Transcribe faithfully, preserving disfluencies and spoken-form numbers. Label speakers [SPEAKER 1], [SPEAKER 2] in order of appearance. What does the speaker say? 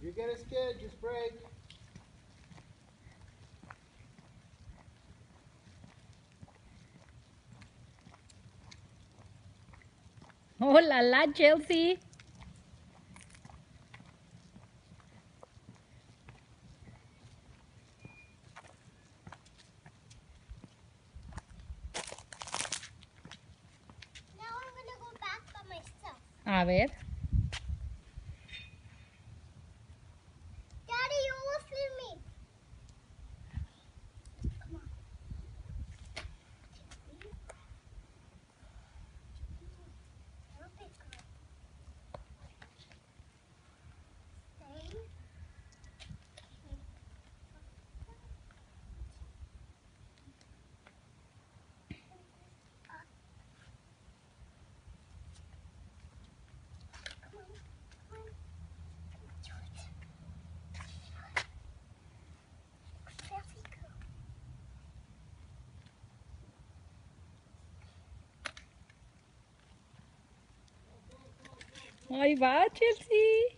[SPEAKER 1] you get a skid, just brake.
[SPEAKER 2] Oh la la, Chelsea.
[SPEAKER 3] Now I'm gonna go back by myself.
[SPEAKER 2] A ver.
[SPEAKER 3] Daddy, you almost leave me. Come on.
[SPEAKER 2] Ahí va, Chelsea.